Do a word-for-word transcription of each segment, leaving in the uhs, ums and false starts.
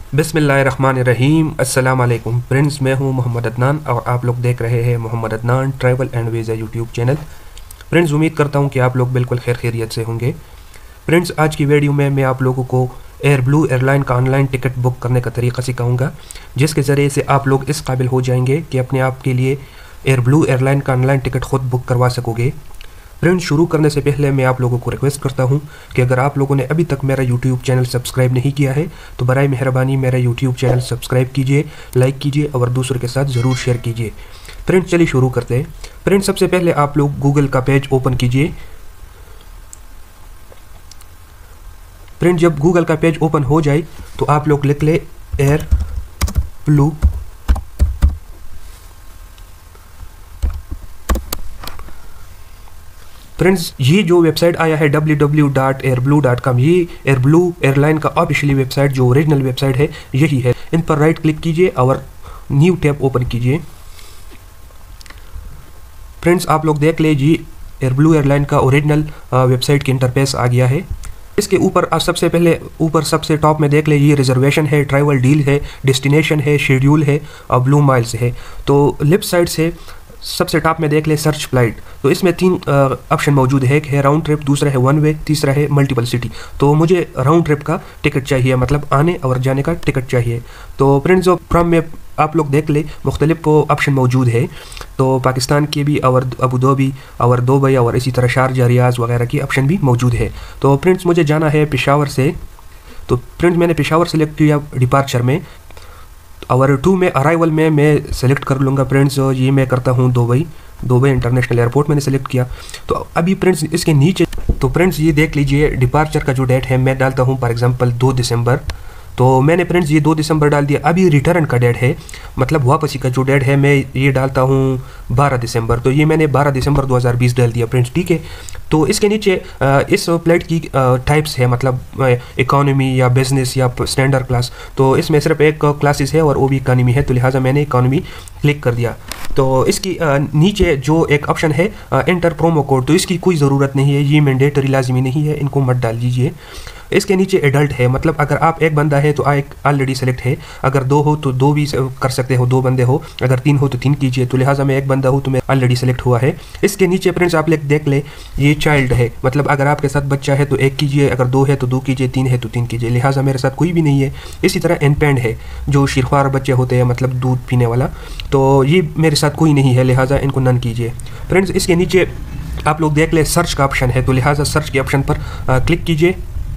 बिस्मिल्लाहिर्रहमानिर्रहीम। अस्सलाम वालेकुम फ्रेंड्स, मैं हूं मोहम्मद अदनान और आप लोग देख रहे हैं Mohammad Adnan travel and visa YouTube channel. Friends, उम्मीद करता हूं कि आप लोग बिल्कुल खैर खैरियत से होंगे। फ्रेंड्स, आज की वीडियो में मैं आप लोगों को एयर ब्लू एयरलाइन का ऑनलाइन टिकट बुक करने का तरीका सिखाऊंगा, जिसके ज़रिए से आप लोग इस काबिल हो जाएंगे कि अपने आप के लिए एयर ब्लू एयरलाइन का ऑनलाइन टिकट खुद बुक करवा सकोगे। फ्रेंड्स, शुरू करने से पहले मैं आप लोगों को रिक्वेस्ट करता हूं कि अगर आप लोगों ने अभी तक मेरा यूट्यूब चैनल सब्सक्राइब नहीं किया है तो बराए मेहरबानी मेरा यूट्यूब चैनल सब्सक्राइब कीजिए, लाइक कीजिए और दूसरों के साथ ज़रूर शेयर कीजिए। फ्रेंड्स, चलिए शुरू करते हैं। फ्रेंड्स, सबसे पहले आप लोग गूगल का पेज ओपन कीजिए। फ्रेंड्स, जब गूगल का पेज ओपन हो जाए तो आप लोग लिख ले एयर ब्लू फ्रेंड्स, ये जो वेबसाइट आया है W W W dot Air Blue dot com, ये एयर ब्लू एयरलाइन का ऑफिशियली वेबसाइट जो ओरिजिनल वेबसाइट है यही है। इन पर राइट क्लिक कीजिए और न्यू टैब ओपन कीजिए। फ्रेंड्स, आप लोग देख लीजिए एयर ब्लू एयरलाइन का ओरिजिनल वेबसाइट की इंटरफेस आ गया है। इसके ऊपर आप सबसे पहले ऊपर सबसे टॉप में देख लीजिए रिजर्वेशन है, ट्रैवल डील है, डेस्टिनेशन है, शेड्यूल है और ब्लू माइल्स है। तो लेफ्ट साइड से सबसे टॉप में देख ले सर्च फ्लाइट। तो इसमें तीन ऑप्शन मौजूद है, एक है राउंड ट्रिप, दूसरा है वन वे, तीसरा है मल्टीपल सिटी। तो मुझे राउंड ट्रिप का टिकट चाहिए, मतलब आने और जाने का टिकट चाहिए। तो फ्रेंड्स, जो फ्रॉम में आप लोग देख ले मुख्तलिफ ऑप्शन मौजूद है। तो पाकिस्तान के भी और अबू धाबी और दुबई और इसी तरह शारजा, रियाज वगैरह की ऑप्शन भी मौजूद है। तो फ्रेंड्स, मुझे जाना है पेशावर से। तो फ्रेंड्स, मैंने पेशावर सेलेक्ट किया डिपार्चर में, और टू में अराइवल में मैं सेलेक्ट कर लूँगा। फ्रेंड्स, ये मैं करता हूँ दुबई दुबई इंटरनेशनल एयरपोर्ट मैंने सेलेक्ट किया। तो अभी फ्रेंड्स इसके नीचे तो फ्रेंड्स ये देख लीजिए डिपार्चर का जो डेट है मैं डालता हूँ फॉर एग्जांपल दो दिसंबर। तो मैंने फ्रेंड्स ये दो दिसंबर डाल दिया। अभी रिटर्न का डेट है, मतलब वापसी का जो डेट है मैं ये डालता हूँ बारह दिसंबर। तो ये मैंने बारह दिसंबर दो हज़ार बीस डाल दिया फ्रेंड्स, ठीक है। तो इसके नीचे इस फ्लाइट की टाइप्स है, मतलब इकोनॉमी या बिजनेस या स्टैंडर्ड क्लास। तो इसमें सिर्फ एक क्लासेस है और वो भी इकोनॉमी है, तो लिहाजा मैंने इकोनॉमी क्लिक कर दिया। तो इसकी नीचे जो एक ऑप्शन है एंटर प्रोमो कोड, तो इसकी कोई ज़रूरत नहीं है, ये मैंडेटरी लाजमी नहीं है, इनको मत डाल दीजिए। इसके नीचे एडल्ट है, मतलब अगर आप एक बंदा है तो एक ऑलरेडी सेलेक्ट है, अगर दो हो तो दो भी कर सकते हो, दो बंदे हो, अगर तीन हो तो तीन कीजिए। तो लिहाजा मैं एक बंदा हूँ तो मैं ऑलरेडी सेलेक्ट हुआ है। इसके नीचे फ्रेंड्स आप लोग देख ले ये चाइल्ड है, मतलब अगर आपके साथ बच्चा है तो एक कीजिए, अगर दो है तो दो कीजिए, तीन है तो तीन कीजिए। लिहाजा मेरे साथ कोई भी नहीं है। इसी तरह इनपेंड है, जो शीरख्वार बच्चे होते हैं, मतलब दूध पीने वाला, तो ये मेरे साथ कोई नहीं है, लिहाजा इनको नन कीजिए। फ्रेंड्स, इसके नीचे आप लोग देख ले सर्च का ऑप्शन है, तो लिहाजा सर्च के ऑप्शन पर क्लिक कीजिए।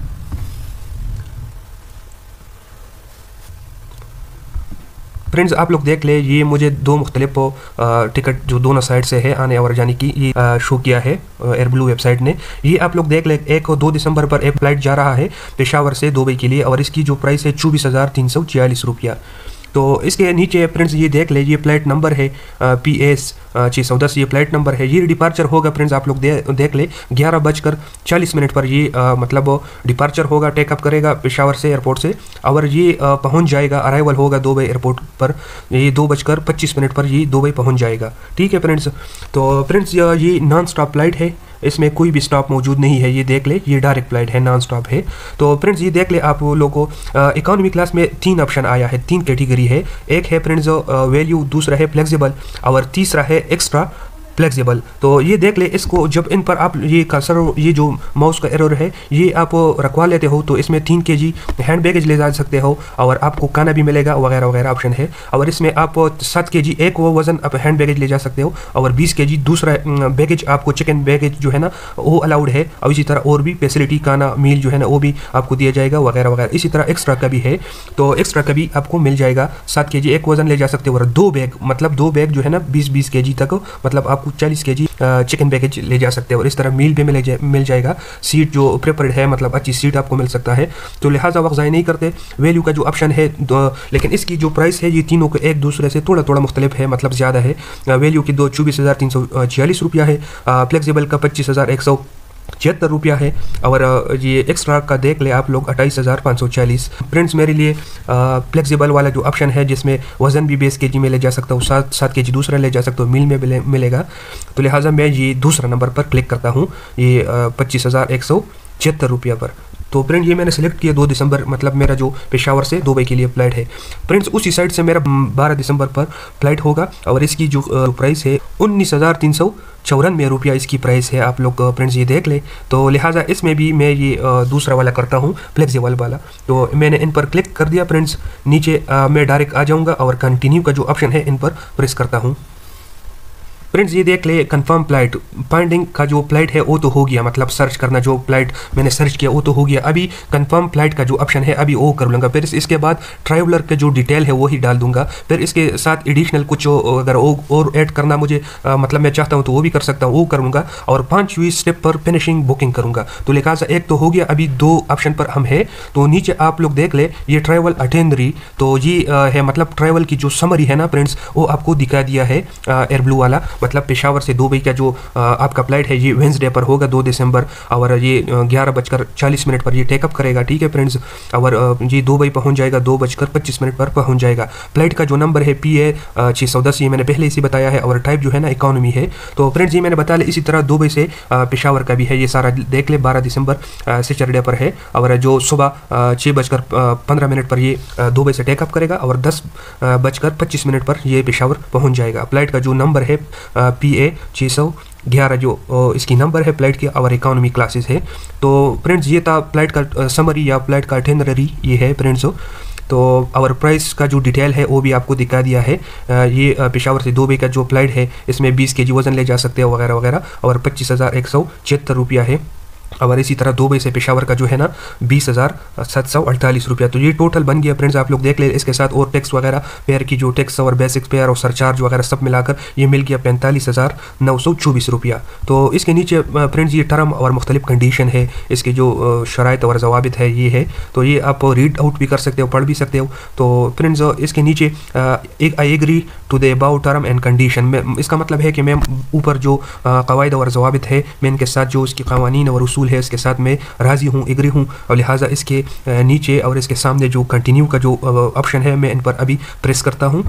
फ्रेंड्स, आप लोग देख ले ये मुझे दो मुख्तलिफ टिकट जो दोनों साइड से है आने और जाने की ये शो किया है एयर ब्लू वेबसाइट ने। ये आप लोग देख ले एक दो दिसंबर पर एक फ्लाइट जा रहा है पेशावर से दुबई के लिए और इसकी जो प्राइस है चौबीस हज़ार तीन सौ छियालीस रुपया। तो इसके नीचे फ्रेंड्स ये देख ले ये फ्लाइट नंबर है पी एस छः सौ दस, ये फ्लाइट नंबर है। ये डिपार्चर होगा फ्रेंड्स, आप लोग दे, देख ले ग्यारह बजकर चालीस मिनट पर ये आ, मतलब डिपार्चर होगा, टेकअप करेगा पेशावर से एयरपोर्ट से, और ये आ, पहुंच जाएगा, अराइवल होगा दुबई एयरपोर्ट पर ये दो बजकर पच्चीस मिनट पर ये दुबई पहुंच जाएगा, ठीक है फ्रेंड्स। तो फ्रेंड्स ये नॉन स्टॉप फ्लाइट है, इसमें कोई भी स्टॉप मौजूद नहीं है। ये देख ले ये डायरेक्ट फ्लाइट है, नॉन स्टॉप है। तो फ्रेंड्स ये देख ले आप लोगों को इकोनॉमी क्लास में तीन ऑप्शन आया है, तीन कैटेगरी है। एक है फ्रेंड्स वैल्यू, दूसरा है फ्लेक्सिबल और तीसरा है एक्स्ट्रा फ्लेक्सिबल। तो ये देख ले इसको जब इन पर आप ये कर्सर ये जो माउस का एरर है ये आप रखवा लेते हो तो इसमें तीन के जी हैंड बैगेज ले जा सकते हो और आपको खाना भी मिलेगा वगैरह वगैरह ऑप्शन है। और इसमें आप सात के जी एक वो वज़न आप हैंड बैगेज ले जा सकते हो और बीस के जी दूसरा बैगेज आपको चिकन बैगेज जो है ना वो अलाउड है। और इसी तरह और भी फैसिलिटी खाना मील जो है ना वो भी आपको दिया जाएगा वगैरह वगैरह। इसी तरह एक्स्ट्रा का भी है, तो एक्स्ट्रा का भी आपको मिल जाएगा। सात के जी एक वज़न ले जा सकते हो और दो बैग मतलब दो बैग जो है ना बीस बीस के जी तक, मतलब आपको चालीस के जी चिकन पैकेज ले जा सकते हैं। और इस तरह मील भी मिल जाए मिल जाएगा, सीट जो प्रिपेयर्ड है, मतलब अच्छी सीट आपको मिल सकता है। तो लिहाजा वक्त ज़ाय नहीं करते। वैल्यू का जो ऑप्शन है, लेकिन इसकी जो प्राइस है ये तीनों के एक दूसरे से थोड़ा थोड़ा मुख्तलिफ है, मतलब ज़्यादा है। वैल्यू की दो चौबीस हज़ार तीन सौ छियालीस रुपया है, फ्लेक्सिबल का पच्चीस हज़ार एक सौ छिहत्तर रुपया है, और ये एक्स्ट्रा का देख ले आप लोग अट्ठाईस हज़ार पाँच सौ चालीस। फ्रेंड्स मेरे लिए फ्लेक्सिबल वाला जो ऑप्शन है जिसमें वज़न भी बीस के जी में ले जा सकता हूँ, सात सात के जी दूसरा ले जा सकता हूँ, मील में मिलेगा। तो लिहाजा मैं ये दूसरा नंबर पर क्लिक करता हूँ, ये पच्चीस हज़ार एक सौ छिहत्तर रुपया पर। तो फ्रेंड ये मैंने सेलेक्ट किया दो दिसंबर, मतलब मेरा जो पेशावर से दुबई के लिए फ़्लाइट है। फ्रेंड्स उसी साइड से मेरा बारह दिसंबर पर फ्लाइट होगा और इसकी जो प्राइस है उन्नीस हज़ार तीन सौ चौरानवे रुपया इसकी प्राइस है। आप लोग फ्रेंड्स ये देख ले। तो लिहाजा इसमें भी मैं ये दूसरा वाला करता हूँ, फ्लेक्सिबल वाला। तो मैंने इन पर क्लिक कर दिया फ्रेंड्स। नीचे मैं डायरेक्ट आ जाऊँगा और कंटिन्यू का जो ऑप्शन है इन पर प्रेस करता हूँ। फ्रेंड्स ये देख ले, कंफर्म फ्लाइट फाइंडिंग का जो फ्लाइट है वो तो हो गया, मतलब सर्च करना जो फ्लाइट मैंने सर्च किया वो तो हो गया। अभी कंफर्म फ्लाइट का जो ऑप्शन है अभी वो कर लूँगा। फिर इसके बाद ट्रैवलर के जो डिटेल है वो ही डाल दूंगा। फिर इसके साथ एडिशनल कुछ अगर और ऐड करना मुझे आ, मतलब मैं चाहता हूँ तो वो भी कर सकता हूँ, वो करूँगा। और पाँचवीं स्टेप पर फिनिशिंग बुकिंग करूँगा। तो लिहाजा एक तो हो गया, अभी दो ऑप्शन पर हम है। तो नीचे आप लोग देख ले ये ट्रैवल अटेंडरी, तो ये आ, है मतलब ट्रैवल की जो समरी है ना फ्रेंड्स वो आपको दिखा दिया है एयर ब्लू वाला। मतलब पेशावर से दुबई का जो आ, आपका फ्लाइट है ये वेंसडे पर होगा दो दिसंबर और ये ग्यारह बजकर चालीस मिनट पर ये टेकअप करेगा, ठीक है फ्रेंड्स। और ये दुबई पहुंच जाएगा दो बजकर पच्चीस मिनट पर पहुंच जाएगा। फ्लाइट का जो नंबर है पी ए छः सौ दस, ये मैंने पहले इसी बताया है। और टाइप जो है ना इकोनॉमी है। तो फ्रेंड्स ये मैंने बता लिया। इसी तरह दुबई से पेशावर का भी है, ये सारा देख ले। बारह दिसंबर सैटरडे पर है और जो सुबह छः बजकर पंद्रह मिनट पर ये दुबई से टेकअप करेगा और दस बजकर पच्चीस मिनट पर ये पेशावर पहुंच जाएगा। फ्लाइट का जो नंबर है पी ए छः सौ ग्यारह जो इसकी नंबर है फ्लाइट की और इकोनॉमी क्लासेस है। तो फ्रेंड्स ये था फ्लाइट का समरी या फ्लाइट का अटेंडरी, ये है फ्रेंड्स। तो और प्राइस का जो डिटेल है वो भी आपको दिखा दिया है। ये पेशावर से दुबई का जो फ्लाइट है इसमें बीस के जी वज़न ले जा सकते हो वगैरह वगैरह। और पच्चीस हज़ार एक सौ छिहत्तर रुपया है। और इसी तरह दुबई से पेशावर का जो है ना बीस हज़ार सात सौ अड़तालीस रुपया। तो ये टोटल बन गया फ्रेंड्स, आप लोग देख ले। इसके साथ और टैक्स वगैरह पेयर की जो टैक्स और बेसिक पेयर और सरचार्ज वगैरह सब मिलाकर ये मिल गया पैंतालीस हज़ार नौ सौ चौबीस रुपया। तो इसके नीचे फ्रेंड्स ये टर्म और मुख्तलिफ कंडीशन है, इसके जो शराइत और जवाबित है ये है। तो ये आप रीड आउट भी कर सकते हो, पढ़ भी सकते हो। तो फ्रेंड्स इसके नीचे एक I agree to the about term and condition में, इसका मतलब है कि मैं ऊपर जो कवायद और जवाबित है मैं इनके साथ जो इसकी कवानीन और उसूल है इसके साथ मैं राज़ी हूँ, एग्री हूँ। और लिहाजा इसके नीचे और इसके सामने जो कंटिन्यू का जो ऑप्शन है मैं इन पर अभी प्रेस करता हूँ।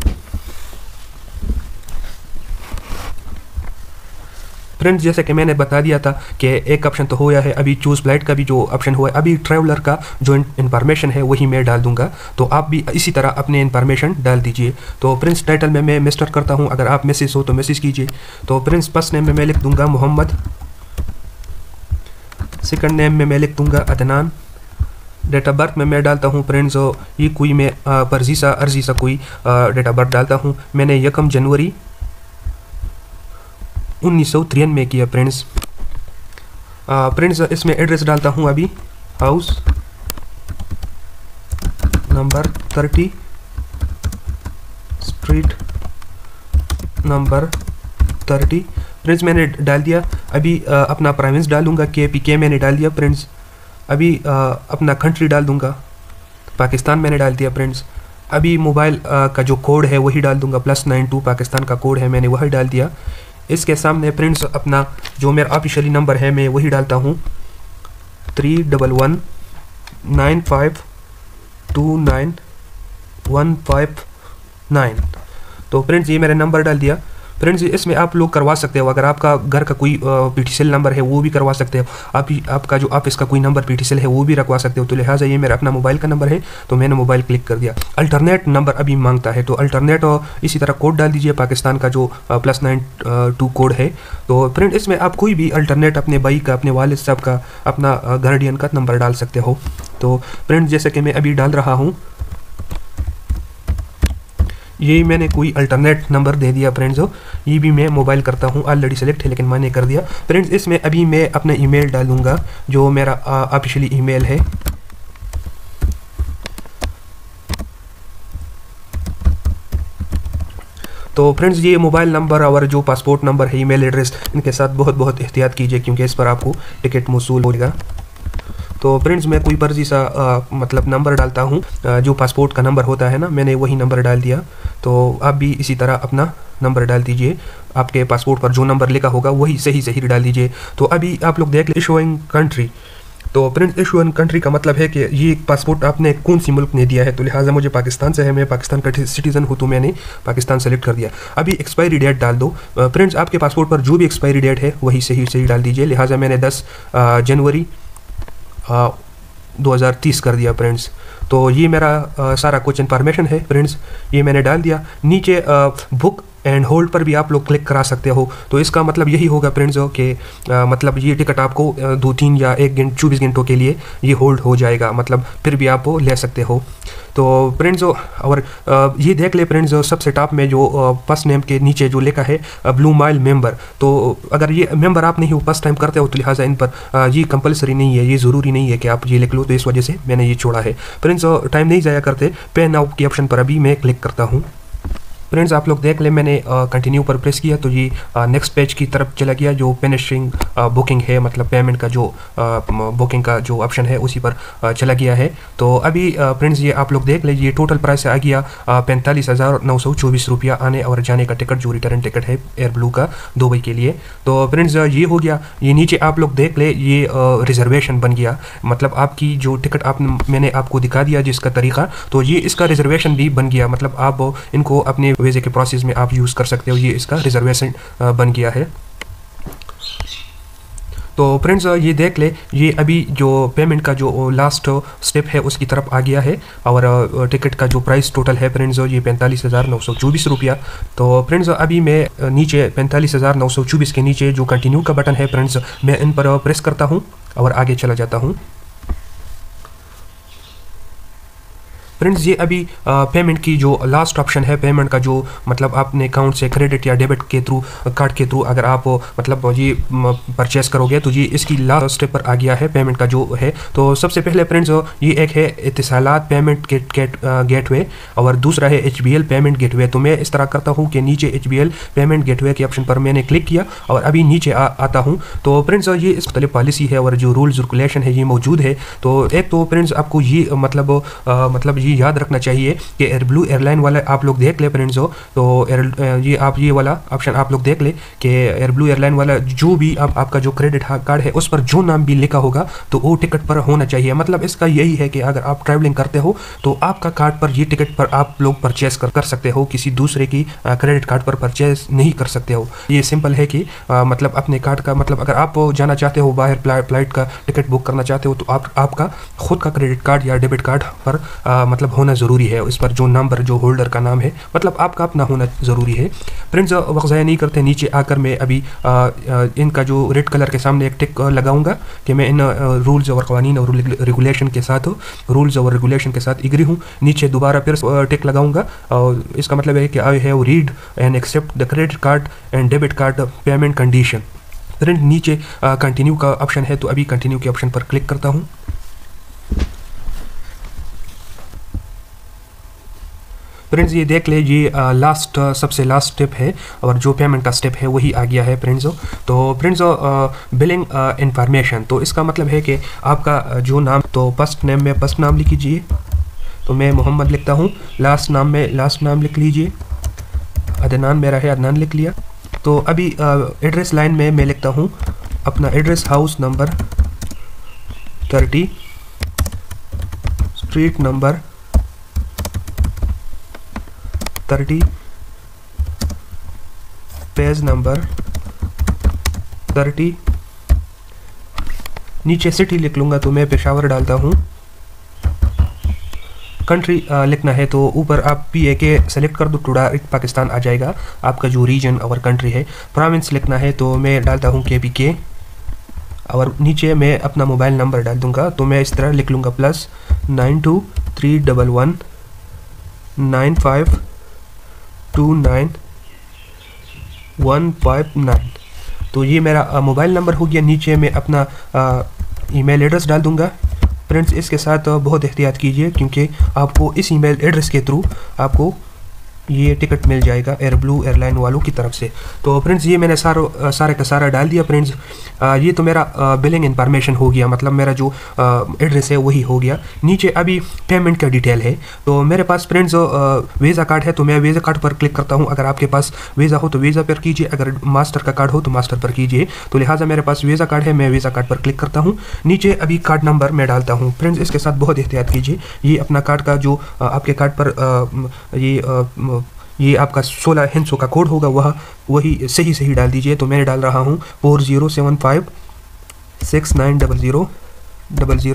फ्रेंड्स जैसे कि मैंने बता दिया था कि एक ऑप्शन तो होया है, अभी चूज़ फ्लाइट का भी जो ऑप्शन हुआ है, अभी ट्रैवलर का जो इन्फॉर्मेशन है वही मैं डाल दूंगा। तो आप भी इसी तरह अपने इन्फॉर्मेशन डाल दीजिए। तो प्रिंस टाइटल में मैं मिस्टर करता हूं, अगर आप मिसेस हो तो मैसेज कीजिए। तो प्रिंस फर्स्ट नेम में मैं लिख दूंगा मोहम्मद, सेकंड नेम में मैं लिख दूंगा अदनान। डेट ऑफ बर्थ में मैं डालता हूँ फ्रेंड्स ये कोई मैं परजीसा अर्जीसा कोई डेट ऑफ बर्थ डालता हूँ। मैंने यकम जनवरी उन्नीस सौ तिरानवे किया फ्रेंड्स। फ्रेंड्स इसमें एड्रेस डालता हूँ अभी, house number thirty, street number thirty. Friends मैंने डाल दिया। अभी आ, अपना प्राइवेंस डालूंगा, के पी के मैंने डाल दिया फ्रेंड्स। अभी आ, अपना कंट्री डाल दूंगा, पाकिस्तान मैंने डाल दिया फ्रेंड्स। अभी मोबाइल का जो कोड है वही डाल दूंगा, प्लस नाइन टू पाकिस्तान का कोड है, मैंने वही डाल दिया। इसके सामने फ्रेंड्स अपना जो मेरा ऑफिशियली नंबर है मैं वही डालता हूँ, three double one nine five two nine one five nine. तो फ्रेंड्स ये मेरा नंबर डाल दिया। फ्रेंड्स इसमें आप लोग करवा सकते हो, अगर आपका घर का कोई पीटीसीएल नंबर है वो भी करवा सकते हो। आप ही आपका जो ऑफिस का कोई नंबर पीटीसीएल है वो भी रखवा सकते हो। तो लिहाजा ये मेरा अपना मोबाइल का नंबर है तो मैंने मोबाइल क्लिक कर दिया। अल्टरनेट नंबर अभी मांगता है तो अल्टरनेट और इसी तरह कोड डाल दीजिए, पाकिस्तान का जो प्लस नाइन टू कोड है। तो फ्रेंड इसमें आप कोई भी अल्टरनेट अपने भाई का, अपने वालिद साहब का, अपना गार्डियन का नंबर डाल सकते हो। तो फ्रेंड जैसे कि मैं अभी डाल रहा हूँ, यही मैंने कोई अल्टरनेट नंबर दे दिया फ्रेंड्स। ये भी मैं मोबाइल करता हूँ, ऑलरेडी सेलेक्ट है लेकिन मैंने कर दिया फ्रेंड्स। इसमें अभी मैं अपना ईमेल डालूंगा जो मेरा ऑफिशियली ईमेल है। तो फ्रेंड्स ये मोबाइल नंबर और जो पासपोर्ट नंबर है, ईमेल एड्रेस, इनके साथ बहुत बहुत एहतियात कीजिए क्योंकि इस पर आपको टिकट मौसूल होगा। तो फ्रेंड्स मैं कोई फर्जी सा आ, मतलब नंबर डालता हूँ, जो पासपोर्ट का नंबर होता है ना, मैंने वही नंबर डाल दिया। तो आप भी इसी तरह अपना नंबर डाल दीजिए, आपके पासपोर्ट पर जो नंबर लिखा होगा वही सही सही डाल दीजिए। तो अभी आप लोग देख ले इशूइंग कंट्री। तो फ्रेंड्स इशूइंग कंट्री का मतलब है कि ये पासपोर्ट आपने कौन सी मुल्क ने दिया है। तो लिहाजा मुझे पाकिस्तान से है, मैं पाकिस्तान का सिटीज़न हूँ तो मैंने पाकिस्तान सेलेक्ट कर दिया। अभी एक्सपायरी डेट डाल दो फ्रेंड्स, आपके पासपोर्ट पर जो भी एक्सपायरी डेट है वही सही सही डाल दीजिए। लिहाजा मैंने दस जनवरी दो हज़ार तीस कर दिया फ्रेंड्स। तो ये मेरा आ, सारा कुछ इन्फॉर्मेशन है फ्रेंड्स, ये मैंने डाल दिया। नीचे बुक एंड होल्ड पर भी आप लोग क्लिक करा सकते हो। तो इसका मतलब यही होगा फ्रेंड्स कि मतलब ये टिकट आपको आ, दो तीन या एक घंटे चौबीस घंटों के लिए ये होल्ड हो जाएगा, मतलब फिर भी आप वो ले सकते हो। तो फ्रेंड्स और आ, ये देख ले फ्रेंड्स, सबसे टॉप में जो फर्स्ट नेम के नीचे जो लिखा है ब्लू माइल मेंबर, तो अगर ये मेंबर आप नहीं हो, फर्स्ट टाइम करते हो, तो लिहाजा इन पर आ, ये कंपलसरी नहीं है, ये ज़रूरी नहीं है कि आप ये लिख लो। तो इस वजह से मैंने ये छोड़ा है फ्रेंड्स। टाइम नहीं ज़ाया करते, पे नाउ के ऑप्शन पर अभी मैं क्लिक करता हूँ। फ्रेंड्स आप लोग देख ले, मैंने कंटिन्यू पर प्रेस किया तो ये नेक्स्ट पेज की तरफ चला गया, जो फिनिशिंग बुकिंग है, मतलब पेमेंट का जो बुकिंग का जो ऑप्शन है उसी पर आ, चला गया है। तो अभी फ्रेंड्स ये आप लोग देख ले, ये टोटल प्राइस आ गया पैंतालीस हज़ार नौ सौ चौबीस रुपया आने और जाने का टिकट, जो रिटर्न टिकट है एयर ब्लू का दुबई के लिए। तो फ्रेंड्स ये हो गया। ये नीचे आप लोग देख ले, ये रिजर्वेशन बन गया, मतलब आपकी जो टिकट आप मैंने आपको दिखा दिया जिसका तरीका, तो ये इसका रिजर्वेशन भी बन गया, मतलब आप इनको अपने वीज़े के प्रोसेस में आप यूज़ कर सकते हो। ये इसका रिजर्वेशन बन गया है। तो फ्रेंड्स ये देख ले, ये अभी जो पेमेंट का जो लास्ट स्टेप है उसकी तरफ आ गया है और टिकट का जो प्राइस टोटल है फ्रेंड्स ये पैंतालीस हज़ार नौ सौ चौबीस रुपया। तो फ्रेंड्स अभी मैं नीचे पैंतालीस हज़ार नौ सौ चौबीस के नीचे जो कंटिन्यू का बटन है फ्रेंड्स, मैं इन पर प्रेस करता हूँ और आगे चला जाता हूँ। फ्रेंड्स ये अभी पेमेंट की जो लास्ट ऑप्शन है, पेमेंट का जो मतलब आपने अकाउंट से क्रेडिट या डेबिट के थ्रू, कार्ड के थ्रू अगर आप मतलब ये परचेस करोगे तो ये इसकी लास्ट स्टेप पर आ गया है पेमेंट का जो है। तो सबसे पहले फ्रेंड्स ये एक है Etisalat payment gate gate gateway और दूसरा है H B L payment gateway. तो मैं इस तरह करता हूँ कि नीचे H B L payment gateway के ऑप्शन पर मैंने क्लिक किया और अभी नीचे आ, आता हूँ। तो फ्रेंड्स ये इस मुख्तलिफ पॉलिसी है और जो रूल्स रेगुलेशन है ये मौजूद है। तो एक तो फ्रेंड्स आपको ये मतलब आ, मतलब ये याद रखना चाहिए कि एयर ब्लू एयरलाइन वाला आप लोग देख ले फ्रेंड्स हो, तो एयर ये आप ये वाला ऑप्शन आप लोग देख ले कि एयर ब्लू एयरलाइन वाला जो भी आप आपका जो क्रेडिट कार्ड है उस पर जो नाम भी लिखा होगा तो वो टिकट पर होना चाहिए। मतलब इसका यही है कि अगर आप ट्रैवलिंग करते हो तो आपका कार्ड पर ये टिकट पर आप लोग परचेस कर, कर सकते हो, किसी दूसरे की क्रेडिट कार्ड पर परचेस नहीं कर सकते हो। ये सिंपल है कि आ, मतलब अपने कार्ड का मतलब अगर आप जाना चाहते हो बाहर, फ्लाइट का टिकट बुक करना चाहते हो तो आप आपका खुद का क्रेडिट कार्ड या डेबिट कार्ड पर आ, मतलब होना ज़रूरी है। इस पर जो नंबर जो होल्डर का नाम है मतलब आपका अपना होना ज़रूरी है। फ्रेंड्स वक्त ज़ाया नहीं करते, नीचे आकर मैं अभी आ, आ, इनका जो रेड कलर के सामने एक टिक लगाऊंगा कि मैं इन रूल्स और क़वानीन और रेगुलेशन के साथ रूल्स और रेगुलेशन के साथ एग्री हूँ। नीचे दोबारा फिर टिक लगाऊंगा और इसका मतलब है कि I have read and accept the credit card and debit card payment condition. Friend नीचे कंटिन्यू का ऑप्शन है, तो अभी कंटिन्यू के ऑप्शन पर क्लिक करता हूँ। फ्रेंड्स ये देख ले, ये लास्ट सबसे लास्ट स्टेप है और जो पेमेंट का स्टेप है वही आ गया है फ्रेंड्स। तो फ्रेंड्स बिलिंग इंफॉर्मेशन, तो इसका मतलब है कि आपका जो नाम, तो फर्स्ट नेम में फर्स्ट नाम लिख लीजिए, तो मैं मोहम्मद लिखता हूँ। लास्ट नाम में लास्ट नाम लिख लीजिए, अदनान मेरा है, अदनान लिख लिया। तो अभी एड्रेस लाइन में मैं लिखता हूँ अपना address, house number thirty, street number thirty, page number thirty, नीचे सिटी लिख लूँगा तो मैं पेशावर डालता हूँ। कंट्री लिखना है तो ऊपर आप पी ए के सेलेक्ट कर दो, टू डायरेक्ट पाकिस्तान आ जाएगा आपका जो रीजन और कंट्री है। प्रोविंस लिखना है तो मैं डालता हूँ के पी के और नीचे मैं अपना मोबाइल नंबर डाल दूँगा, तो मैं इस तरह लिख लूँगा plus nine two three double one nine five two nine one five nine. तो ये मेरा मोबाइल नंबर हो गया। नीचे मैं अपना ईमेल एड्रेस डाल दूंगा। फ्रेंड्स इसके साथ बहुत एहतियात कीजिए क्योंकि आपको इस ईमेल एड्रेस के थ्रू आपको ये टिकट मिल जाएगा एयर ब्लू एयरलाइन वालों की तरफ से। तो फ्रेंड्स ये मैंने सारा सारे का सारा डाल दिया। फ्रेंड्स ये तो मेरा बिलिंग इंफॉर्मेशन हो गया, मतलब मेरा जो एड्रेस है वही हो गया। नीचे अभी पेमेंट का डिटेल है, तो मेरे पास फ्रेंड्स वीज़ा कार्ड है तो मैं वीज़ा कार्ड पर क्लिक करता हूँ। अगर आपके पास वीज़ा हो तो वीज़ा पर कीजिए, अगर मास्टर का कार्ड हो तो मास्टर पर कीजिए। तो लिहाजा मेरे पास वीज़ा कार्ड है, मैं वीज़ा कार्ड पर क्लिक करता हूँ। नीचे अभी कार्ड नंबर मैं डालता हूँ। फ्रेंड्स इसके साथ बहुत एहतियात कीजिए, ये अपना कार्ड का जो आपके कार्ड पर ये ये आपका सोलह हिंसों का कोड होगा वह वही सही सही डाल दीजिए। तो मैं डाल रहा हूँ four zero seven five six nine double zero double zero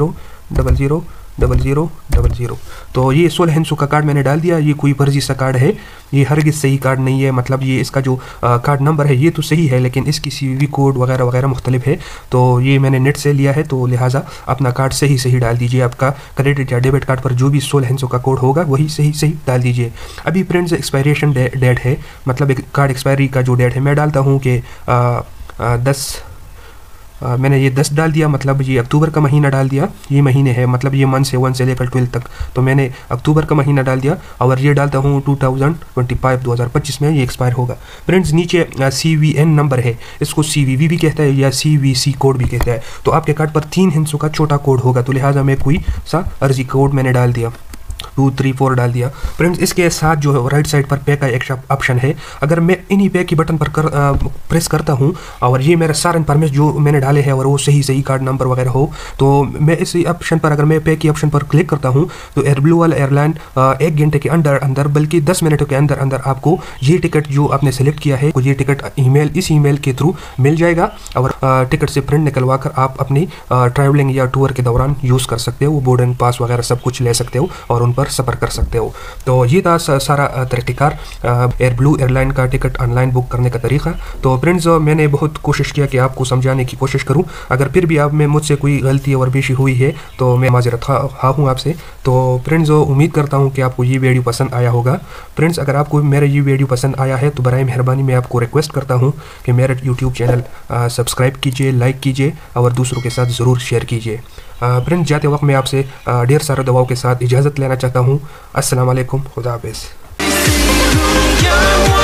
double zero double zero double zero. तो ये सोलह हिंसों का कार्ड मैंने डाल दिया। ये कोई फर्जी सा कार्ड है, ये हरगिज़ सही कार्ड नहीं है। मतलब ये इसका जो आ, कार्ड नंबर है ये तो सही है, लेकिन इसकी सीवीवी कोड वगैरह वगैरह मुख्तलिफ है। तो ये मैंने नेट से लिया है, तो लिहाजा अपना कार्ड सही सही डाल दीजिए। आपका क्रेडिट या डेबिट कार्ड पर जो भी सोलह हिंसों का कोड होगा वही सही सही डाल दीजिए। अभी फ्रेंड्स एक्सपायरेशन डेट है, मतलब एक कार्ड एक्सपायरी का जो डेट है मैं डालता हूँ कि दस आ, मैंने ये दस डाल दिया, मतलब ये अक्टूबर का महीना डाल दिया। ये महीने है, मतलब ये मंथ से वन से लेकर ट्वेल्व तक, तो मैंने अक्टूबर का महीना डाल दिया। और ये डालता हूँ टू थाउजेंड ट्वेंटी फाइव दो हज़ार पच्चीस में ये एक्सपायर होगा। फ्रेंड्स नीचे सी वी एन नंबर है, इसको सी वी वी भी कहता है या सी वी सी कोड भी कहता है। तो आपके कार्ड पर तीन हिंसों का छोटा कोड होगा, तो लिहाजा मैं कोई सा अर्जी कोड मैंने डाल दिया, टू थ्री फोर डाल दिया। फ्रेंड्स इसके साथ जो राइट साइड पर पे का एक ऑप्शन है, अगर मैं इन्हीं पे की बटन पर कर, आ, प्रेस करता हूँ और ये मेरा सारे इन्फॉर्मेशन जो मैंने डाले हैं और वो सही सही कार्ड नंबर वगैरह हो, तो मैं इस ऑप्शन पर अगर मैं पे की ऑप्शन पर क्लिक करता हूँ तो एयरब्लू वाला एयरलाइन एक घंटे के अंदर अंदर बल्कि दस मिनटों के अंदर अंदर आपको ये टिकट जो आपने सेलेक्ट किया है, ये टिकट ईमेल इस ईमेल के थ्रू मिल जाएगा। और टिकट से प्रिंट निकलवा कर आप अपनी ट्रैवलिंग या टूर के दौरान यूज़ कर सकते हो, वो बोर्डिंग पास वगैरह सब कुछ ले सकते हो और उन पर सफ़र कर सकते हो। तो ये था सारा तरीक़ाकार एयरब्लू एयरलाइन का टिकट ऑनलाइन बुक करने का तरीका। तो फ्रेंड्स मैंने बहुत कोशिश किया कि आपको समझाने की कोशिश करूं, अगर फिर भी आप में मुझसे कोई गलती और बेशी हुई है तो मैं माजरत खा हूँ आपसे। तो फ्रेंड्स उम्मीद करता हूँ कि आपको ये वीडियो पसंद आया होगा। फ्रेंड्स अगर आपको मेरा ये वीडियो पसंद आया है तो बराए मेहरबानी मैं आपको रिक्वेस्ट करता हूँ कि मेरा यूट्यूब चैनल सब्सक्राइब कीजिए, लाइक कीजिए और दूसरों के साथ ज़रूर शेयर कीजिए। फ्रेंड्स जाते वक्त मैं आपसे ढेर सारा दवाओं के साथ इजाज़त लेना चाहता हूँ। अस्सलाम वालेकुम, खुदा हाफ़िज़।